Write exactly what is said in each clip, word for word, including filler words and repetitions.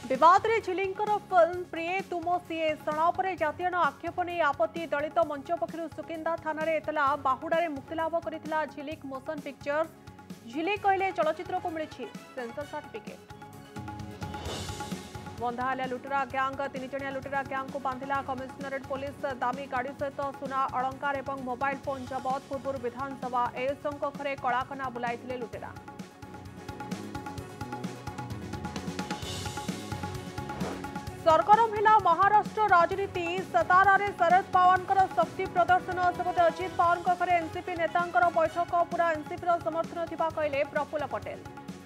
विवाद रे झिलिंकर फिल्म प्रिय तुमो सीए शणापर जातीय आक्षेप नहीं आपत्ति दलित मंच पक्षर सुकिंदा थाना एतला बाहुड़ा मुक्तिलाभ कर झिलिक मोशन पिक्चर्स झिलिक कहले चलचित्र को मिली सेंसर सर्टिफिकेट। बंधाला लुटेरा ग्यांग तीन जणिया लुटेरा ग्यांग को बांधिला कमिशनरेट पुलिस दामी गाड़ी सहित सुना अलंकार और मोबाइल फोन जबत पूर्व विधानसभा एएसओ घरे कलाकना बुलाई लुटेरा। सरगरम हिला महाराष्ट्र राजनीति सतारा शरद पवार शक्ति प्रदर्शन सेपटे अजित पवार घरे एनसीपी नेता बैठक पूरा एनसीपी समर्थन थिबा कहले प्रफुल्ल पटेल।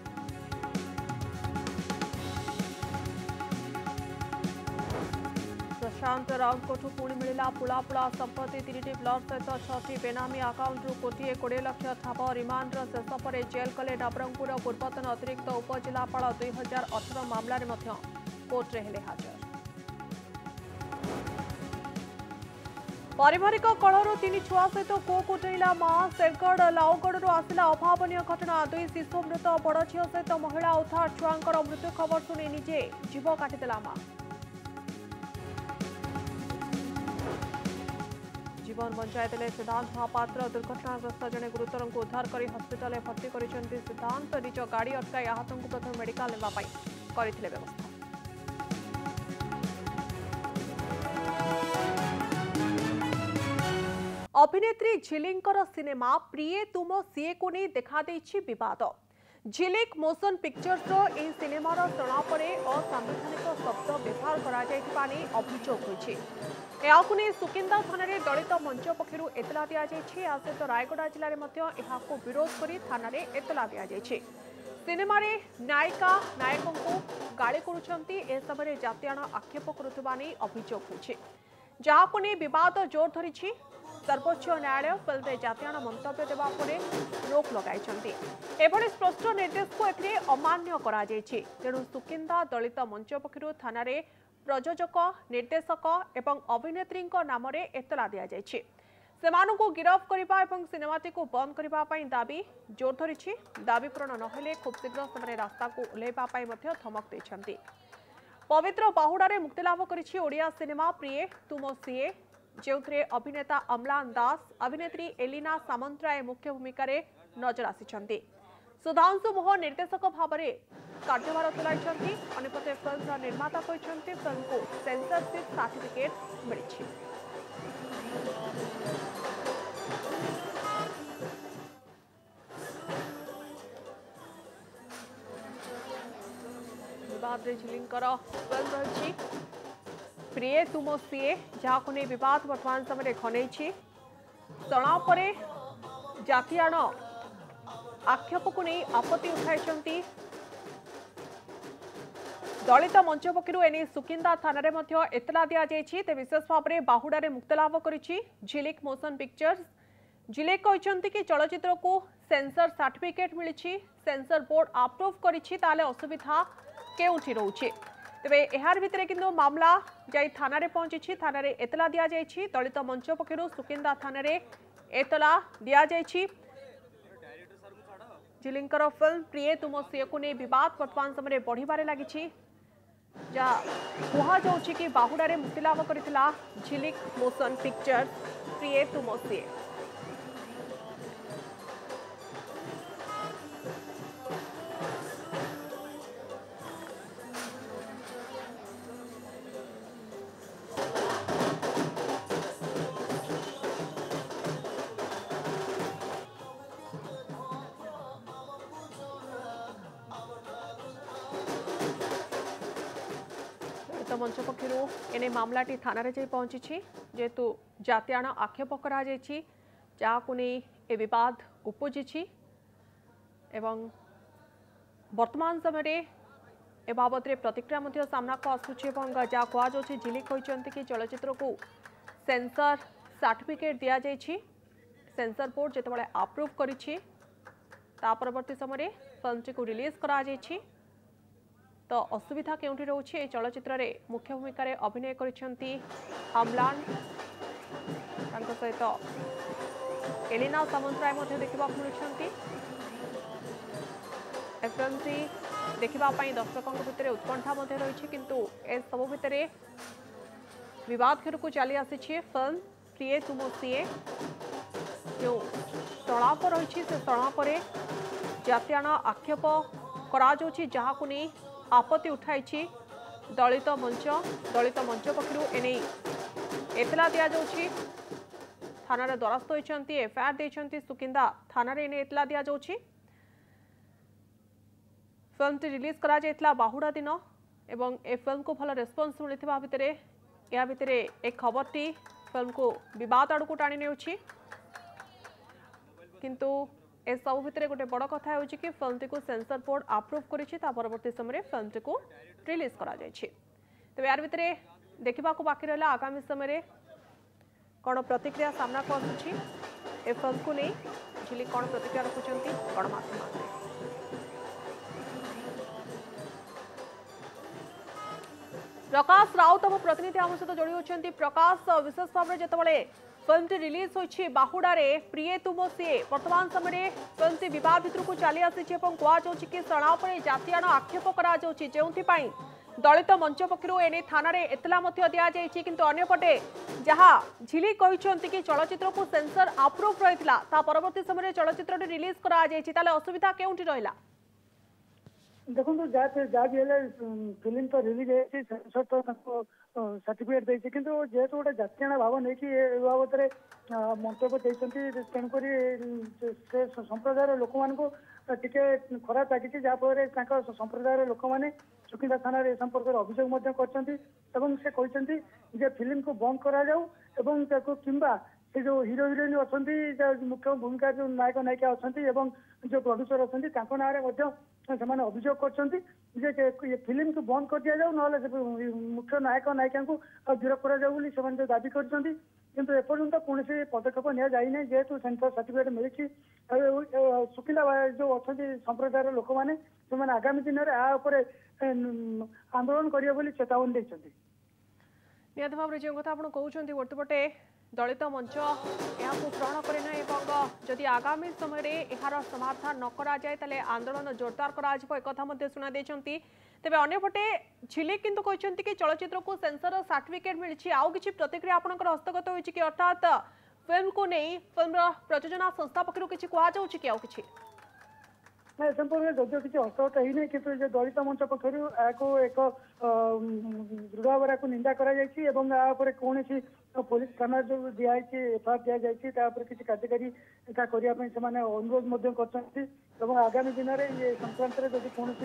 प्रशांत राउत पुणी मिला पुलापुला संपत्ति तीन ब्लड सहित छठी बेनामी आकाउंट कोटी कोड़े लक्ष ठाब रिमांड शेष पर जेल कले नवरंगपुर पूर्वतन अतिरिक्त उपजिलापाल दुई हजार अठर मामलें कोर्टे हेले हाजर। पारिवारिक कलह तीन छुआ सहित पुओ उठेला मां शेरगढ़ लाउगढ़ आसला अभावन घटना दुई शिशु मृत बड़ झील सहित महिला उद्धार छुआंकर मृत्यु खबर शुणी निजे जीव काटिदेला मां। जीवन बंचाई सिद्धांत महापात्र दुर्घटनाग्रस्त जड़े गुरुतर को उद्धार कर हस्पिटाल भर्ती कर सिद्धांत निज गाड़ी अटकाई आहत को प्रथम मेडिकल करते व्यवस्था। अभिनेत्री झिलिंकर सिनेमा प्रिय तुम सीए को नहीं देखा विवाद। झिलिक मोशन पिक्चर्स यह सिनेमार शणापर असंवैधानिक शब्द व्यवहार कर अभियोग होती सुकिंदा थाना दलित मंच पक्षर एतला दि जाए सहित रायगढ़ जिले में विरोध कर थाना एतला दि सिनेमा नायिका नायकों को गाड़ी कर जातीय आक्षेप करुवा अभियोग होती जहां नहीं विवाद जोर धरी। सर्वोच्च न्यायालय फिल्म जातीय मंतव्य देवा रोक लगाई स्पष्ट निर्देश को ए अमान्य करा तेणु सुकिंदा दलित मंच पक्षर थाना प्रयोजक निर्देशक एवं अभिनेत्री नाम एतला दि जाए को गिरफ्त करने सिनेमाटी को बंद करने दाबी जोर धरी दाबी पूरण न खूब शीघ्र से रास्ता को ओह्लैवाई धमक देते। पवित्र बाहुड़ा मुक्तिलाभ कर ओडिया सिनेमा प्रिय तुम सीए जो अभिनेता अम्लान दास अभिनेत्री एलिना सामंतराय मुख्य भूमिका नजर आसी सुधांशु मोहन निर्देशक भाव में कार्यभार तुलाई अंपटे फिल्म निर्माता कहते फिल्म को सेंसरशिप सर्टिफिकेट मिली। विवाद झिलिंकर फिल्म रही प्रिय तुम सीए जहां नहीं विवाद वर्तमान समय घनई शणापर जातीयाण आक्षेप को नहीं आपत्ति उठाई दलित मंच पक्षर एने सुकिंदा थाना एतला दि जाए विशेष भाव में बाहुड़ा मुक्तिलाभ कर झिलिक मोशन पिक्चर्स झिलिक कहते कि चलचित्र को सेंसर सर्टिफिकेट मिली सेंसर बोर्ड अप्रूव कर असुविधा केउठी रोचे तेरे यार भितर किंतु मामला जाई थाना रे पहुंची थाना रे एतला दिया जायछि दलित मंच पक्षर सुकिंदा थाना रे एतला दिया जायछि। झिलिंकर फिल्म प्रिय तुम सीए को नहीं विवाद वर्तमान समय बढ़िबारे लागिछि जा कहा जाउछि कि बाहुड़ा मुक्तिलाभ करथिला झिलिक मोशन पिक्चर्स प्रिय तुम सीए। मंच पक्षर एने मामलाटी थाना रे पहुंची जेहेतु जातीयाण आक्षेप करा ए विवाद उपजी एवं वर्तमान समय ए बाबद प्रतिक्रिया सामना को आसूची जहाँ कहुच्छे झिलिक कहते कि चलचित्र को सेंसर सर्टिफिकेट दि जाए सेंसर बोर्ड जिते अप्रूव कर परवर्ती समय फिल्मटी को रिलीज करा तो असुविधा केउठी रोचे चलचित्र रे मुख्य भूमिका रे अभिनय करिसेंती अम्लान सहित एलिना सामंतराय देखा मिलुंट एफएमसी देखा दर्शकों भितर उत्कंठा रही किंतु ए सब भितर विवाद घर को चली आसी फिल्म प्रिये तुम सीए जो तलाप रही से तलाप जातियान आक्षेप करा जहां नहीं आपत्ति उठाई दलित मंच दलित मंच पक्षर एने एतला दि जाऊँगी थाना द्वारस्थ होती एफआईआर देती सुकिंदा थाना एने एतला दि जाऊँगी फिल्म टी रिलीज करा जायतला बाहुड़ा दिन एवं ए फिल्म को भल रेस्पॉन्स मिलता भितर या भितर ए खबर टी फिल्म को विवाद आड़ को टाणी नेउछि किंतु ए सब भितर गोटे बड़ कथा होछि कि फिल्म टी को सेंसर बोर्ड अप्रूव करिछि ता परवर्ती समय फिल्म टी को रिलीज करा जायछि। तबे यार भितर देखा बाकी रहा आगामी समय कौन प्रतिक्रिया सामना को आसुछि ए फिल्म को नहीं झिलिक कौन प्रतिक्रिया रखुछंती गणमाध्यम प्रकाश राउत हम प्रतिनिधि आम सहित जोड़ी होती प्रकाश विशेष भाव में जितेबाला फिल्म टी रिलीज होती बाहुड़े प्रिये तुम सीए वर्तमान समय फिल्म टी विवाद भितर को चली आसी कहुच्छी कि सणाप जातियान आक्षेप करा जो दलित मंच पक्षर एने थाना एतला दि किंतु अन्यपटे जहाँ झिलिक कहते कि चलचित्र को सेंसर अप्रूव रही परवर्ती समय चलचित्र रिलीज कर असुविधा केउठी रहिला देखो जहाँ भी फिल्म तो रिलीज है सेंसर तो सर्टिफिकेट देती कि जेहेतु गोटे जातियाण भाव नहीं कि बाबद मंतव्य देती तेणुक से संप्रदायर लोक मान टिके खराब लगी जहाँफल संप्रदायर लोक मैंने सुकिंदा थाना ए संपर्क में अभियोग कहते फिल्म को बंद करा जाऊ एवं किंबा से जो हीरो हिरोइन अच्छा मुख्य भूमिका जो नायक नायिका अच्छा जो प्रोड्यूसर अच्छा ना से अभियोग कर फिल्म को बंद कर दि जाऊ ना मुख्य नायक नायिका को गिरफ कर जो दाबी कर किंतु एपर्यंत कौन पदक्षेप नि जेहेतु सेंसर सर्टिफिकेट मिली सुकिला जो अच्छा संप्रदायर लोक मैंने से आगामी दिन में आपर आंदोलन करेंगे चेतावनी देते निहत भाव जो कथा आप कहते गोटेपटे दलित मंच यहाँ ग्रहण करना जदि आगामी समय यार समाधान न करा जाए ताले आंदोलन जोरदार करा शुणा देते तेज अंपटे झिलिक किंतु कहते कि चलचित्र को सेंसर सर्टिफिकेट मिली आउ कि प्रतिक्रिया आपंकर हस्तगत होती कि अर्थात फिल्म को नहीं फिल्म प्रयोजना संस्था पक्षर किसी कहु कि आउ कि ना संपर्क जदिव किसी हस्तगत होना कि दलित मंच पक्ष एक दृढ़ भाव को निंदा कर कौन पुलिस थाना जो दिखाई एफआईआर दि जापर किसी कार्यकारी करने से अनुरोध कर आगामी दिन में ये संक्रांत जब कौन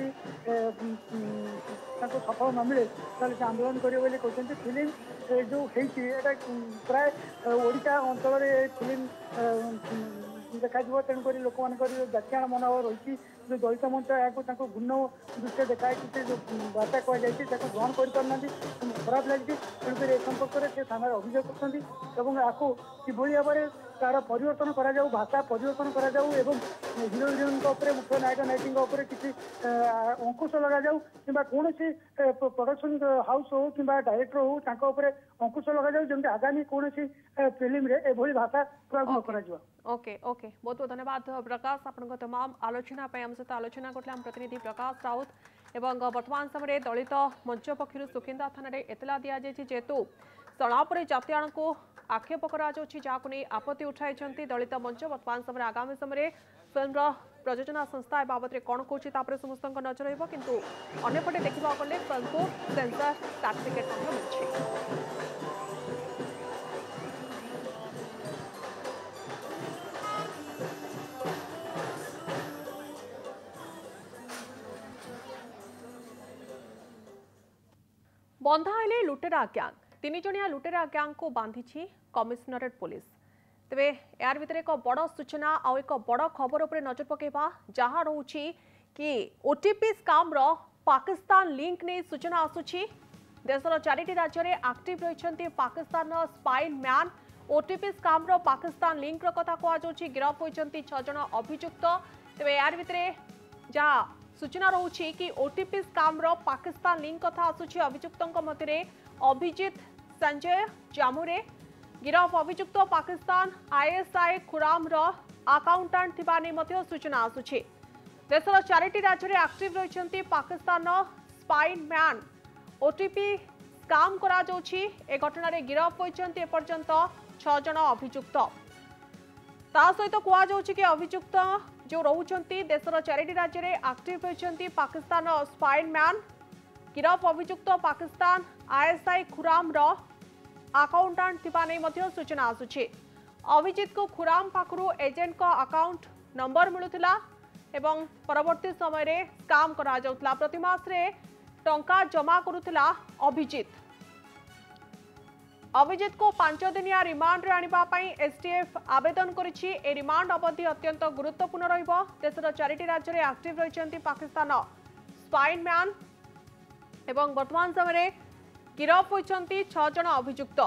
सफल न मिले से आंदोलन करेंगे कहते फिल्म जो है प्राय ओडिशा अंचल फिल्म देखा तेणुक लोक मान जातियाण मनोभाव रही जो दलित मंच यहाँ गुण दृष्टि देखा जो वार्ता कहुई ग्रहण कर खराब लगी तेणुक ए संपर्क में थाना अभियोग कर किभली भाव में तार परिवर्तन करा जाऊ भाषा परिवर्तन करा जाऊ एवं हीरो हिरोइन मुख्य नायक नायिका किसी अंकुश लगा जाऊ कि कौन प्रोडक्शन हाउस हो कि डायरेक्टर हो अंकुश लगा जाऊ जमी आगामी कौन फिल्म एभली भाषा प्रयोग न करा ओके ओके बहुत बहुत धन्यवाद प्रकाश आपन तमाम आलोचना आम सहित आलोचना करते प्रतिनिधि प्रकाश राउत एवं वर्तमान समय दलित मंच पक्षर सुकिंदा थाना एतला दि जाए जेहेतु सणाप जातियाण को आक्षेप करा जहाँ नहीं आपत्ति उठाई दलित मंच वर्तमान समय आगामी समय फिल्म प्रयोजना संस्था बाबद में कौन कौन समस्त नजर रु अंपटे देखा गले फिल्म को सेंसर सर्टिफिकेट मिली बंधाइले लुटेरा ग्यांग तीन जणिया लुटेरा ग्यांग को बांधी कमिशनरेट पुलिस तेरे यार भितर एक बड़ सूचना आ एक बड़ खबर उपर नजर पकेबा जहाँ रोची कि ओटीपी स्काम रो पाकिस्तान लिंक नहीं सूचना आसुची देशर चारिटी राज्य में एक्टिव रही Pakistan spy man OTP scam रो पाकिस्तान लिंक रो कथा कहुच्छी गिरफ होती छह जन अभियुक्त तेरे यार भितर जहाँ सूचना रोची कि ओटीपी स्काम रो पाकिस्तान लिंक कथा आसुची अभियुक्तों मध्य अभिजीत संजय जामुरे गिरफ अभियुक्त पाकिस्तान आईएसआई खुराम रो अकाउंटेंट थिबा नै मध्य सूचना आसुची देशर चारिटी राज्य में एक्टिव रही Pakistan spy man OTP scam करा जाउछि। ए घटना रे गिरफ होइछन्ति एपर्यंत छह जन अभियुक्त। ता सहित कुआ जाउछि कि अभियुक्त जो रहुछन्ति देशर चारिटी राज्य में एक्टिव रही पाकिस्तान स्पाइन मैन। गिरफ अभियुक्त पाकिस्तान आईएसआई खुराम रो अकाउंटेंट थिबा नै मध्य सूचना आसुछि। अभिजित को खुराम पाखरु एजेंट को अकाउंट नंबर मिलुथिला एवं परवर्ती समय रे स्काम करा जाउतला। प्रति मास रे टंका जमा करुथिला अभिजित। अभिजित को पांच दिनिया रिमांड रे आनिबा पई एसटीएफ आवेदन करिछि। ए रिमांड अवधि अत्यंत गुरुत्वपूर्ण रहिबो। देशर चारिटी राज्य रे एक्टिव रहिछन्ति पाकिस्तान स्पाइन मैन एवं वर्तमान समय रे गिरफ होइछन्ति छह जन अभियुक्त।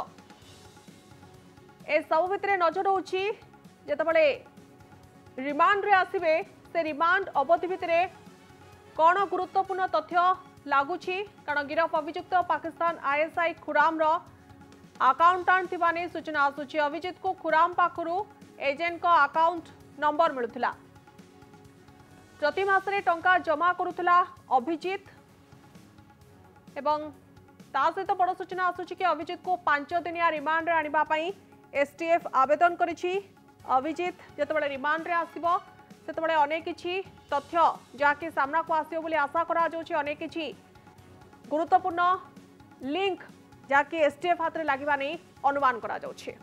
ए सब भितरे नजर होछि जेतबळे रिमांड रे आसीबे से रिमांड अवधि भितरे कोन गुरुत्वपूर्ण तथ्य लागुछि। कारण गिरफ अभियुक्त पाकिस्तान आईएसआई खुराम रो अकाउंटेंट थिबा नै सूचना आसुछि। अभिजित को खुराम पाखरु एजेंट को अकाउंट नंबर मिलुथिला। प्रति मासरे टंका जमा करुथिला अभिजित एवं ता सहित बड़ सूचना आसुछि कि अभिजित को पांच दिनिया रिमांड रे आनिबा पई एसटीएफ आवेदन करिछि। अभिजित जेतबळे रिमांड रे आसीबो सेतबळे अनेक किछि तथ्य जाके सामना को आसियो बोली आशा करा जाउछि। अनेक किछि गुरुत्वपूर्ण लिंक जाके एसटीएफ हाथ रे लागिबा नै अनुमान करा जाउछि।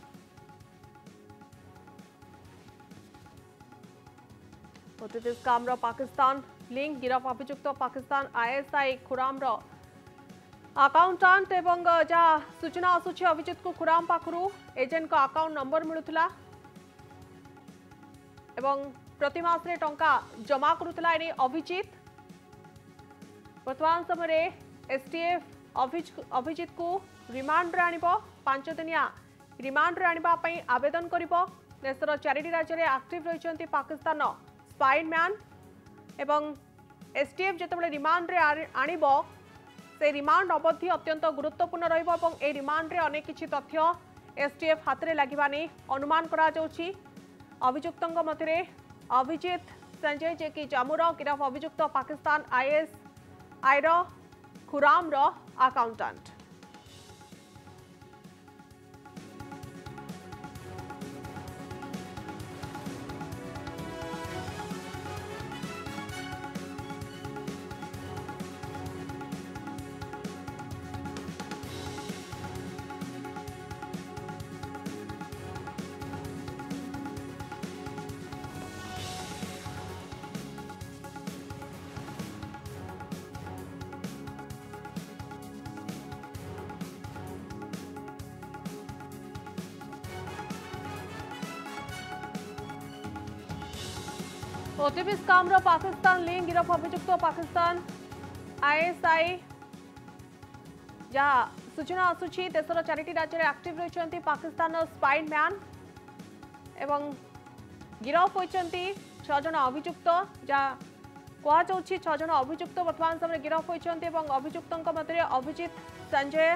ओटीपी स्काम रो पाकिस्तान लिंक गिरफ अभियुक्त पाकिस्तान आईएसआई खुराम रो अकाउंटेंट एवं जा सूचना आसुछि। अभिजित को खुराम पाखरु एजेंट को अकाउंट नंबर मिलुथिला एवं प्रति मास रे टंका जमा करुथिला। एने अभिजित वर्तमान समय रे एसटीएफ अभिजित को रिमांड रे आनिबो। पांच दिनिया रिमांड रे आनिबा पई आवेदन करिबो। देशर चारिटी राज्य रे एक्टिव रहिछन्ति पाकिस्तान स्पाइन मैन एवं एसटीएफ जेतबळे रिमांड रे आनिबो से रिमांड अवधि अत्यंत गुरुत्वपूर्ण रहिबो एवं ए रिमांड रे अनेक किछि तथ्य एसटीएफ हाथ रे लागिबा नै अनुमान करा जाउछि। अभियुक्तଙ୍କ मध्यरे अभिजित संजय जे कि जामुर गिरफ अभियुक्त पाकिस्तान आईएस आईर खुराम रो अकाउंटेंट। ओटीपी स्काम रो पाकिस्तान लिंक गिरफ अभियुक्त पाकिस्तान आईएसआई जा सूचना आसुछि। देशर चारिटी राज्य में एक्टिव रही पाकिस्तान स्पाइन मैन एवं गिरफ होइछन्ति छह जन अभियुक्त। जा कहा जाउछि छह जन अभियुक्त वर्तमान समय गिरफ होइछन्ति एवं अभियुक्तଙ୍କ मध्य अभिजित संजय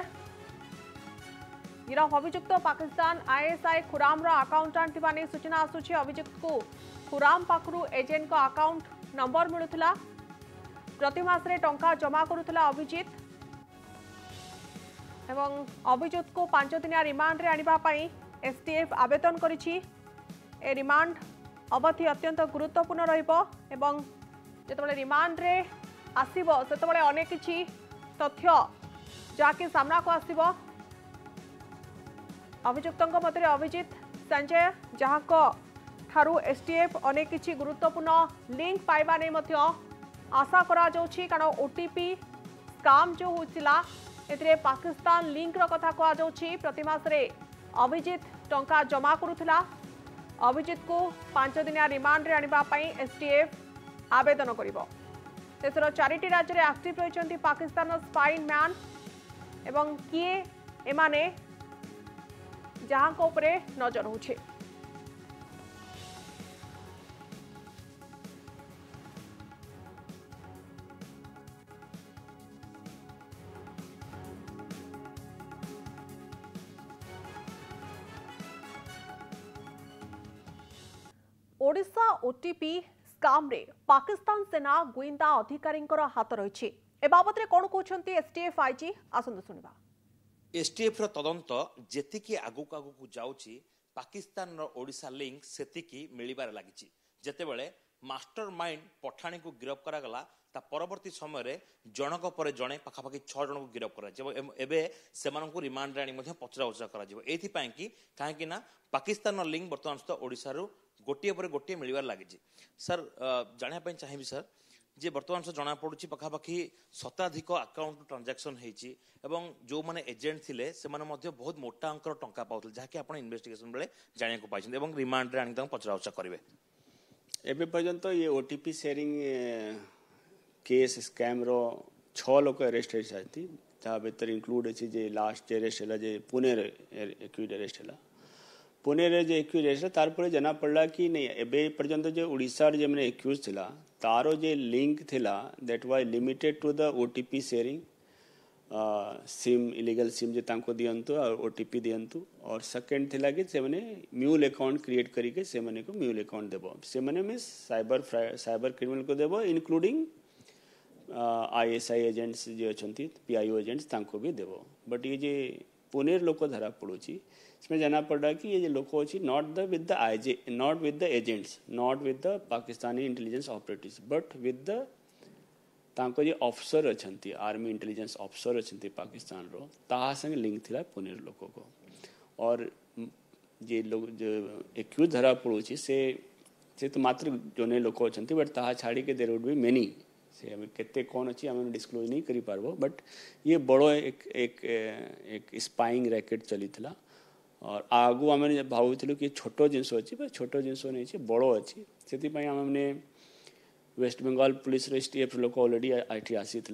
गिरफ अभियुक्त पाकिस्तान आईएसआई खुराम रो अकाउंटेंट थिबा नै सूचना आसुछि। अभियुक्त को खुराम पाखरु एजेंट को अकाउंट नंबर मिलुथिला। प्रति मास रे टंका जमा करुथिला अभिजित एवं अभिजित को पांच दिनिया रिमांड रे आनिबा पई एसटीएफ आवेदन करिछि। ए रिमांड अवधि अत्यंत गुरुत्वपूर्ण रहिबो एवं जेतबळे रिमांड रे आसीबो सेतबळे अनेक किछि तथ्य जाके सामना को आसीबो। अभियुक्तଙ୍କ मध्य अभिजित संजय जहाँ को ठारू एसटीएफ अनेक किछि गुरुत्वपूर्ण लिंक पाइबा नै मध्य आशा करा जाउछि। कारण ओटीपी स्काम जो होइतिला एतरे पाकिस्तान लिंक रो कथा कहा जाउछि। प्रति मास रे अभिजित टंका जमा करुथिला। अभिजित को पांच दिनिया रिमांड रे आनिबा पई एसटीएफ आवेदन करिवो। देशर चारिटी राज्य रे एक्टिव रहिछन्ति पाकिस्तान स्पाइन मैन एवं किए एमाने जहाँ को उपरे नजर होछि। ओडिशा ओटीपी स्काम रे पाकिस्तान सेना गुइंदा अधिकारी हाथ रही ए बाबत कौन कहते एसटीएफ आईजी आसंतु सुनिबा। एसटीएफ रो तदंत जेतिकी आगुक आगुक जाउची पाकिस्तान रो ओडिशा लिंक सेतिकी मिलिबार लागिची। जेतेबेले मास्टर माइंड पठाणी को गिरफ करा गला ता परवर्ती समय रे जनक पर जणे पाखापाखि छह जन को गिरफ करा जेबो एबे सेमानकु रिमांड राणी मध्ये पचरा उचरा करा जेबो एथि पई कि काहे कि ना पाकिस्तान रो लिंक वर्तमान तो ओडिसा रो गोटिए पर गोटिए मिलिबार लागिची। सर जानिया पई चाहिबी सर जे वर्तमान से जना पड़ुची पाखापाखि शताधिक अकाउंट ट्रांजैक्शन हेची एवं जो माने एजेंट थिले से माने मध्ये बहुत मोटा अंकर टंका पाउथले जाके आपण इन्वेस्टिगेशन बेले जानिया को पाइछन एवं रिमांड रे आनी तंग पचरा उचरा करबे। एबे पर्यंत ये ओटीपी शेयरिंग केस स्कैम रो छह लोक अरेस्ट है जाती ता भीतर इंक्लूड अछि जे लास्ट अरेस्ट हला जे पुणे रे एक्यूड अरेस्ट हला पुणे रे जे एक्यूज अरेस्ट तार पर जना पड़ला कि नहीं एबे पर्यंत जे ओडिसा रे जे माने एक्यूज थिला तारो जे लिंक थिला that was limited to the OTP sharing SIM illegal SIM जे तांको दियंतु और ओटीपी दियंतु और सेकंड थिला कि से माने म्यूल अकाउंट क्रिएट करी के से माने को म्यूल अकाउंट देबो से माने में साइबर साइबर क्रिमिनल को देबो इंक्लूडिंग आईएसआई एजेंट्स जे अछंती पीआईओ एजेंट्स तांको भी देबो। बट ये जे पुणे लोक धरा पड़ुची इसमें जाना पड़ा कि ये लोग अच्छी नॉट द विद द आईजे not with the agents not with the Pakistani intelligence operatives but with the तांको जे ऑफिसर अछंती आर्मी इंटेलिजेंस ऑफिसर अछंती पाकिस्तान रो ताहा संग लिंक थिला पुणे लोक को और जे लोग जो एक्यूज धरा पड़ुची से से तो मात्र जोने लोक अछंती बट ताहा छाड़ी के देयर वुड बी मेनी से हमें केते कौन अच्छी हमें डिस्क्लोज नहीं करी पारबो। बट ये बड़ो एक एक एक स्पाइंग रैकेट चली थिला और आगु आम भावुलु कि छोट जिनस अच्छी छोट जिनस नहीं बड़ अच्छी से आमने वेस्ट बेंगल पुलिस एसटीएफ लोक ऑलरेडी आठी आसी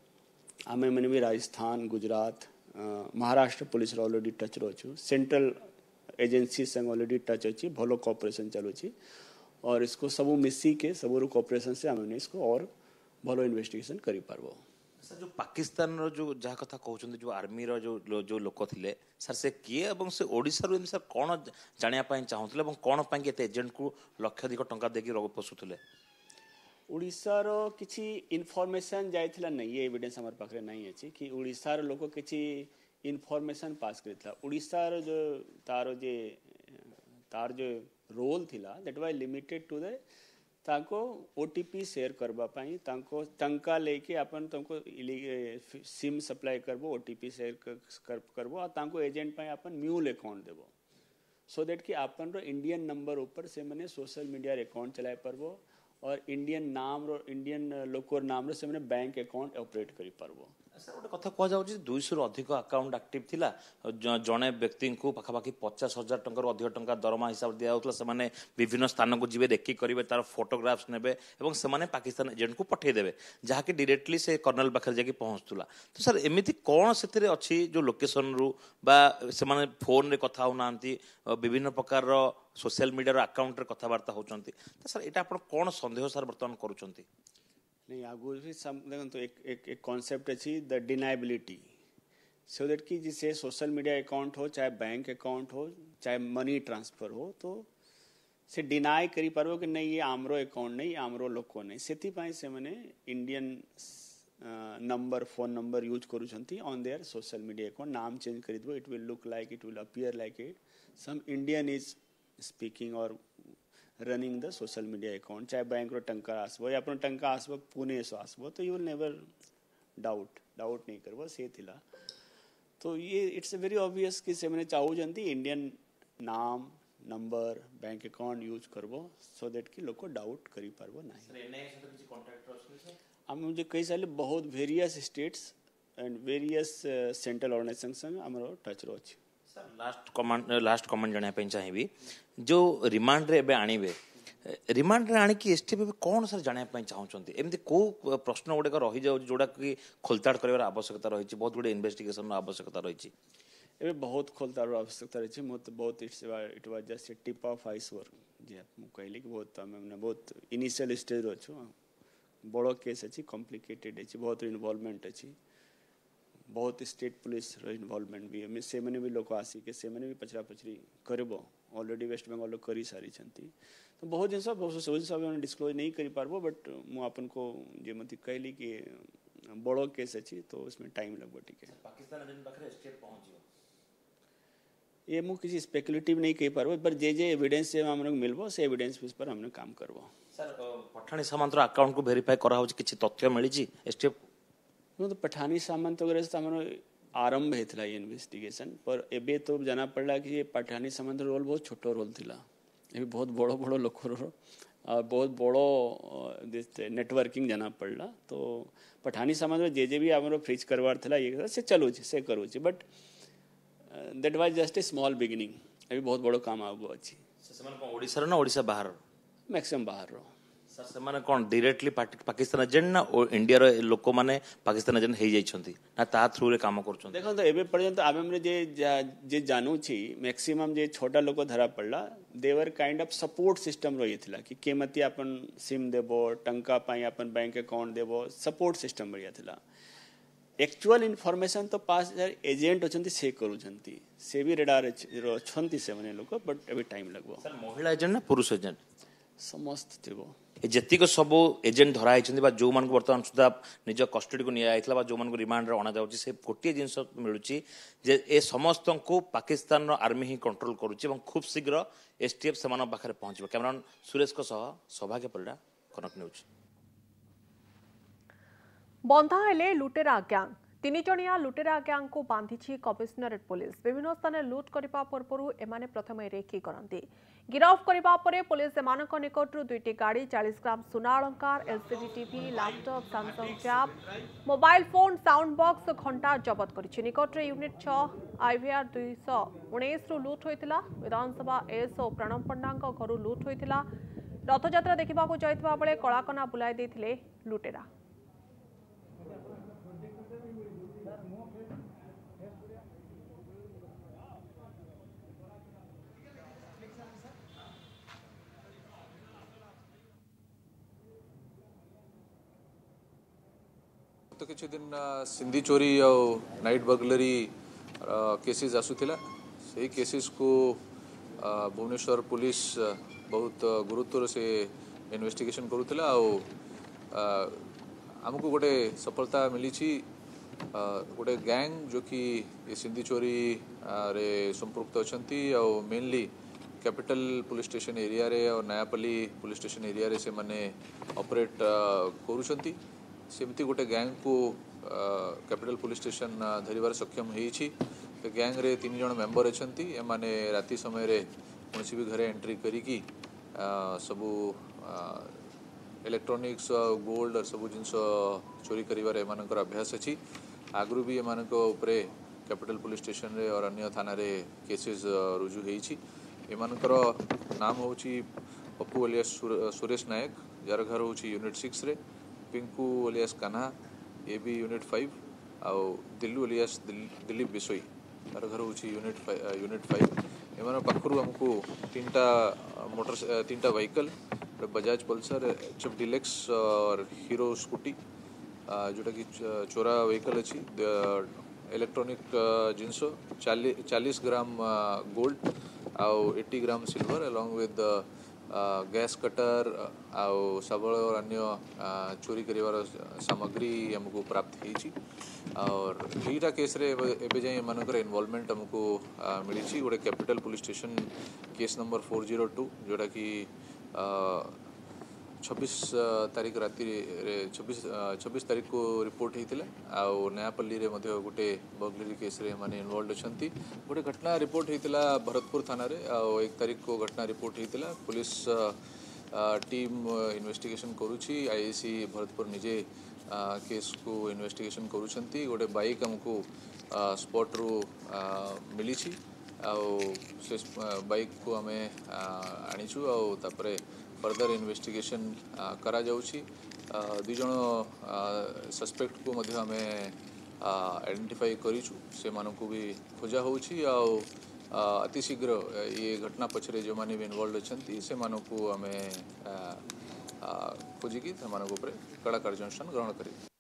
आम मैंने भी Rajasthan Gujarat Maharashtra police already touch रोचु सेंट्रल एजेंसी संग ऑलरेडी टच अच्छी भलो कोऑपरेशन चलुची और इसको सबू मिसी के सबू कोऑपरेशन से आम इसको और भलो इन्वेस्टिगेशन करि पारबो। सर जो पाकिस्तान रो जो जहाँ कथा कहते जो आर्मी रो जो जो लोक थिले सर से किए एवं से ओडिसा रो सर कौन जानिया पाई चाहूले एवं कौन पाई एते एजेंट को लक्षाधिक टंका देकी रोग पोसुले ओडिसा रो किछि इन्फॉर्मेशन जायथिला नहीं ये एविडेंस हमर पाखरे नहीं अछि कि ओडिसा रो लोक किछि इन्फॉर्मेशन पास करथिला ओडिसा रो जो तारो जे तार जो रोल थिला that was limited to the ताको ओटीपी शेयर करबा पाई ताको टंका लेके अपन तुमको सिम सप्लाई करबो ओटीपी शेयर कर करबो और ताको एजेंट पाई अपन म्यूल अकाउंट देबो सो दैट कि अपन रो इंडियन नंबर ऊपर से माने सोशल मीडिया अकाउंट चलाए परबो और इंडियन नाम रो इंडियन लोकर नाम रो से माने बैंक अकाउंट ऑपरेट करि परबो। सर गोटे कथा कह जाउची दुईशह रु अधिक अकाउंट एक्टिव थिला जणे व्यक्ति को पाखापाखि पचास हजार टंका अधिक टंका दरमा हिसाब दिया होतला से माने विभिन्न स्थान को जीवे देखि करिवे तार फोटोग्राफ्स नेबे एवं से माने पाकिस्तान एजेंट को पठे देबे जहा कि डायरेक्टली से कर्नल पाखर जाके पहुंचतुला। तो सर एमिति कोन सेतिरे अछि जो लोकेशन रु बा से माने फोन रे कथा हो नांती विभिन्न प्रकार रो सोशल मीडिया रो अकाउंट रे कथा वार्ता होचंती तो सर एटा आपण कोन संदेह सर वर्तमान करूचंती नहीं आगु भी देखो तो एक एक एक कॉन्सेप्ट अच्छी द डिनाइबिलिटी सो दैट कि जिसे सोशल मीडिया अकाउंट हो चाहे बैंक अकाउंट हो चाहे मनी ट्रांसफर हो तो से डिनाई करी पारो कि नहीं ये आमरो अकाउंट नहीं आमरो लोक नहीं से से माने Indian number phone number use करूछंती on their social media account नाम चेंज करी दो it will look like it will appear like it some Indian is speaking और running the social media account चाहे बैंक रो टंका आसबो या अपन टंका आसबो पुणे से आसबो तो you will never doubt doubt नहीं करबो से थिला तो ये इट्स वेरी ऑब्वियस कि से माने चाहू जंती इंडियन नाम नंबर बैंक अकाउंट यूज करबो सो दैट कि लोको डाउट करी पारबो नाही। सर एनआईए से किछि कांटेक्ट रखले सर हम मुझे कई साल बहुत various states and various central organisation संग हमरो टच रो अछि। Sir last comment last comment जानिया पे चाहिबी जो रिमांड रे बे आनिबे रिमांड रे आनी कि एसटीएफ कौन सर जानिया पे चाहउचंती एमती को प्रश्न गुडे रही जाउ जोडा कि खोलताड़ करबार आवश्यकता रही बहुत गुडे इन्वेस्टिगेशन आवश्यकता रही एबे बहुत खोलताड़ आवश्यकता रही मत बहुत it's it was just a tip of iceberg जे हम कहली कि बहुत हमने बहुत इनिशियल स्टेज रो छु बड़ो केस अछि कॉम्प्लिकेटेड अछि बहुत इन्वॉल्वमेंट अछि बहुत स्टेट पुलिस इन्वॉल्वमेंट भी से मैंने भी लोक आसिके से मैंने भी पचरा पचरी करबो ऑलरेडी वेस्ट बेंगल करी सारी छंती तो बहुत जिन सब सब सब डिस्क्लोज नहीं कर पार्बो बट मु आपन को जेमती कहली कि बड़ो केस अच्छी तो उसमें टाइम लगबो टिके पाकिस्तान जिन पाखरे स्टेप पहुंचियो ये मु किसी स्पेकुलेटिव नहीं कह पार्बो पर जे जे एविडेंस से हमन मिलबो से एविडेंस बेस पर हमने काम करबो। सर पठानी सामंतर अकाउंट को वेरीफाई करा हो किछि तथ्य मिली जी स्टेप तो पठानी सामंत वगैरह से हमन आरंभ हेतला ये इन्वेस्टिगेशन पर एबे तो जाना पड़ला कि ये पठानी सामंत रोल बहुत छोटो रोल थिला ये बहुत बड़ो बड़ो लोक और बहुत बड़ो नेटवर्किंग जाना पड़ला तो पठानी सामंत जे जे भी हमरो फ्रीज करवार थिला ये से चलो से करू but that was just a small beginning अभी बहुत बड़ो काम आगो अछि से मन को ओडिसा ना ओडिसा बाहर मैक्सिमम बाहर रो सर से माने कोन डायरेक्टली पाकिस्तान एजेंट ना इंडिया रो लोक माने पाकिस्तान एजेंट हे जाई छथि ना ता थ्रू रे काम कर छथि देखो तो एबे पर्यंत आबे हमरे जे जे जानू छी मैक्सिमम जे छोटा लोक धरा पड़ला there kind of support system रही थिला कि केमती अपन सिम देबो टंका पाई अपन बैंक अकाउंट देबो सपोर्ट सिस्टम रही थिला एक्चुअल इनफॉरमेशन तो पास एजेंट अछंती से करू छंती से भी रेडार छंती से माने लोक बट अभी टाइम लगबो। सर महिला एजेंट ना पुरुष एजेंट समस्त थिबो जेतिक सब एजेंट धरा बा जो मान को वर्तमान सुधा निज कस्टडी को निया बा जो मान को रिमांड रे अना जाउची से गोटे जिनस मिलुची जे ए समस्त को पाकिस्तान रो आर्मी ही कंट्रोल करूची एवं खूब शीघ्र एसटीएफ समान पाखरे पहुंचबो। कैमरामैन सुरेश को सह सौभाग्य परिडा कनक न्यूज। बंधा हेले लुटेरा गैंग तीन जणिया लुटेरा गैंग को बांधी कमिशनरेट पुलिस विभिन्न स्थान लुट करने पूर्व एमाने प्रथम रेकी करती गिरफ करने पुलिस एमानक निकटू दुईटी गाड़ी चालीस ग्राम सुना अलंकार LCD TV laptop Samsung tab mobile phone sound box घंटा जबत कर निकटरे यूनिट छह आईवीआर दुई सौ उन्नीस रु लुट होता विधानसभा एसओ प्रणव पंडा घर लुट होता रथयात्रा देखा जाता बेले कलाकना बुलाई देते लुटेरा। तो किसी दिन सिंधी चोरी और नाइट बर्गलरी केसेस आसूला से केसेस को भुवनेश्वर पुलिस बहुत गुरुत्वर से इन्वेस्टिगेशन करूला आमको गोटे सफलता मिली गोटे गैंग जो कि ये सिंधी चोरी रे संपृक्त अच्छी mainly capital police station area रे और नयापल्ली पुलिस स्टेशन एरिया रे से माने ऑपरेट करूछंती सेमती गोटे गैंग को कैपिटल पुलिस स्टेशन धरबार सक्षम होती गैंग रे तीन जन मेंबर अच्छी एमाने राति समय रे कौन भी घरे एंट्री करिकी सबू इलेक्ट्रॉनिक्स गोल्ड और सबू जिनस चोरी करिवार एमानकर अभ्यास अच्छी आगु भी एमानक उपरे कैपिटल पुलिस स्टेशन रे और अन्य थाना रे केसेस रुजु होईची एमानकर नाम होची पप्पू अलियास सुरेश नायक जार घर होची यूनिट सिक्स रे Pinku alias Kanha A B unit five आउ दिल्लू अलियास दिलीप बिसोई तार घर होची यूनिट यूनिट फाइव एमान पाखरु हमको तीनटा मोटर तीनटा vehicle Bajaj Pulsar H F deluxe और हीरो स्कूटी जोटा कि चोरा व्हीकल अच्छी इलेक्ट्रॉनिक जिनस चालीस ग्राम गोल्ड आउ eighty gram silver along with gas cutter आउ सबल और अन्य चोरी करिवार सामग्री हमको प्राप्त होती और दुईटा केस रे एबे जाए एमानकर इन्वॉल्वमेंट हमको मिली गोटे capital police station case number four zero two जोटा कि छब्बीस तारीख राति छब्बीस छब्बीस तारीख को रिपोर्ट होता आउ नयापल्ली रे मध्य गोटे बर्गलरी केस रे माने इन्वॉल्व अच्छी गोटे घटना रिपोर्ट होता भरतपुर थाना रे आउ एक तारीख को घटना रिपोर्ट होता पुलिस टीम इन्वेस्टिगेशन करुछि आईआईसी भरतपुर निजे केस को इन्वेस्टिगेशन करुछंती गोटे बाइक हमको स्पॉट रु मिली आउ से बाइक को आम आनीचु आउ तापरे फर्दर इन्वेस्टिगेशन करा जाउछि दुई जन सस्पेक्ट को मध्य आम आइडेंटिफाई करिछु से मानकु भी खोजा होछि आउ अतिशीघ्र ये घटना पछरे जो माने भी इन्वॉल्व अच्छी से मानकु आम खोजिकी से मानक कड़ा कार्यानुष्ठान ग्रहण करी।